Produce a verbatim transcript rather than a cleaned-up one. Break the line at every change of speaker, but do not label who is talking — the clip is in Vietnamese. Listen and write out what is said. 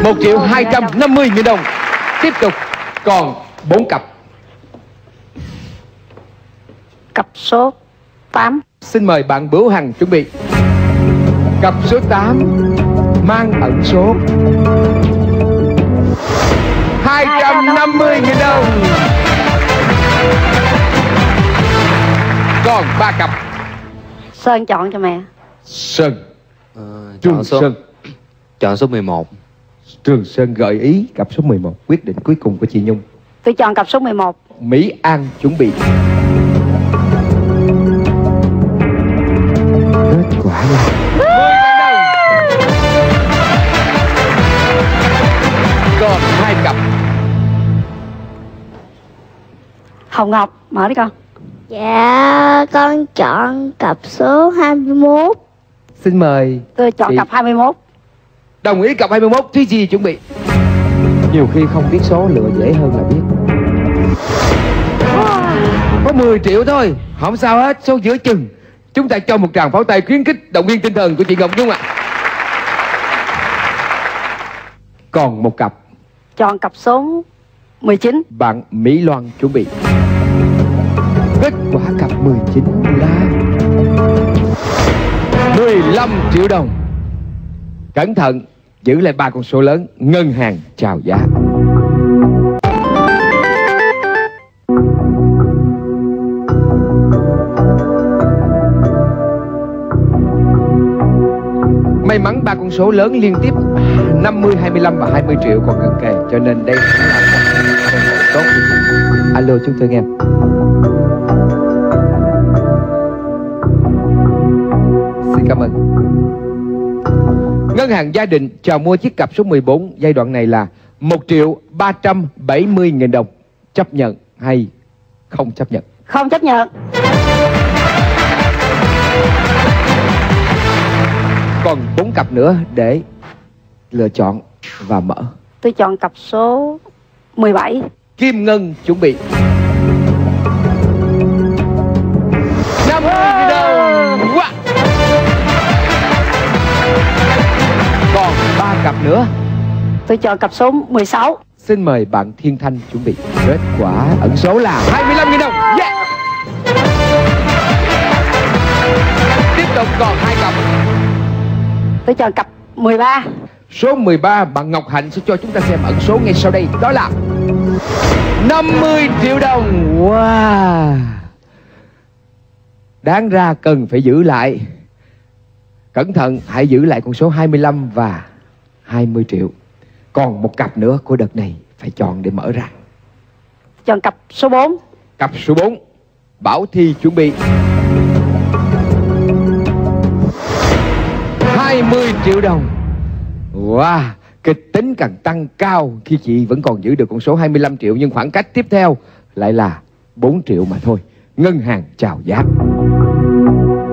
một triệu hai trăm năm mươi nghìn đồng. Tiếp tục còn bốn cặp.
Cặp số tám.
Xin mời bạn Bửu Hằng chuẩn bị. Cặp số tám mang ẩn số hai trăm năm mươi nghìn đồng. Còn ba cặp.
Sơn chọn cho mẹ.
Sơn.
à,
Trường
số,
Sơn.
Chọn số mười một.
Trường Sơn gợi ý cặp số mười một. Quyết định cuối cùng của chị Nhung.
Tôi chọn cặp số mười một.
Mỹ An chuẩn bị. Kết quả là mười nghìn đồng. Còn hai cặp.
Hồng Ngọc, mở đi con.
Dạ, con chọn cặp số hai mươi mốt.
Xin mời.
Tôi chọn
chị.
cặp hai mươi mốt.
Đồng ý cặp hai mươi mốt. Thúy Chi chuẩn bị. Nhiều khi không biết số lựa dễ hơn là biết. Có mười triệu thôi, không sao hết, số giữa chừng. Chúng ta cho một tràng pháo tay khuyến khích động viên tinh thần của chị Ngọc Nhung ạ. Còn một cặp.
Chọn cặp số mười chín.
Bạn Mỹ Loan chuẩn bị. Kết quả cặp mười chín là mười lăm triệu đồng. Cẩn thận, giữ lại ba con số lớn. Ngân hàng chào giá. May mắn ba con số lớn liên tiếp năm mươi, hai mươi lăm và hai mươi triệu còn gần kề, cho nên đây là cơ hội tốt. Alo, chúng tôi nghe. Xin cảm ơn. Ngân hàng Gia Đình chào mua chiếc cặp số mười bốn. Giai đoạn này là một triệu ba trăm bảy mươi nghìn đồng. Chấp nhận hay không chấp nhận?
Không chấp nhận.
Còn bốn cặp nữa để lựa chọn và mở.
Tôi chọn cặp số mười bảy.
Kim Ngân chuẩn bị. năm mươi nghìn đồng. Wow. Còn ba cặp nữa.
Tôi chọn cặp số mười sáu.
Xin mời bạn Thiên Thanh chuẩn bị. Kết quả ẩn số là hai mươi lăm nghìn đồng. Yeah. Tiếp tục còn hai cặp.
Tôi chọn cặp mười ba.
Số mười ba, bạn Ngọc Hạnh sẽ cho chúng ta xem ẩn số ngay sau đây. Đó là năm mươi triệu đồng. Wow. Đáng ra cần phải giữ lại. Cẩn thận, hãy giữ lại con số hai mươi lăm và hai mươi triệu. Còn một cặp nữa của đợt này phải chọn để mở ra.
Chọn cặp số bốn.
Cặp số bốn. Bảo Thi chuẩn bị. hai mươi triệu đồng. Wow, kịch tính càng tăng cao khi chị vẫn còn giữ được con số hai mươi lăm triệu, nhưng khoảng cách tiếp theo lại là bốn triệu mà thôi. Ngân hàng chào giá.